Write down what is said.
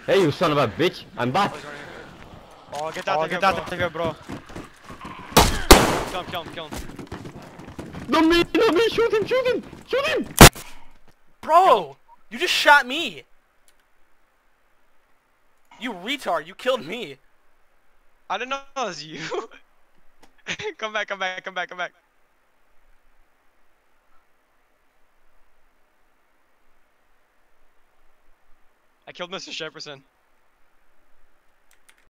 Hey, you son of a bitch! I'm back. Oh, get out of here, bro. Kill him. Not me! Shoot him! Bro, you just shot me. You retard! You killed me. I didn't know it was you. Come back. I killed Mr. Jefferson.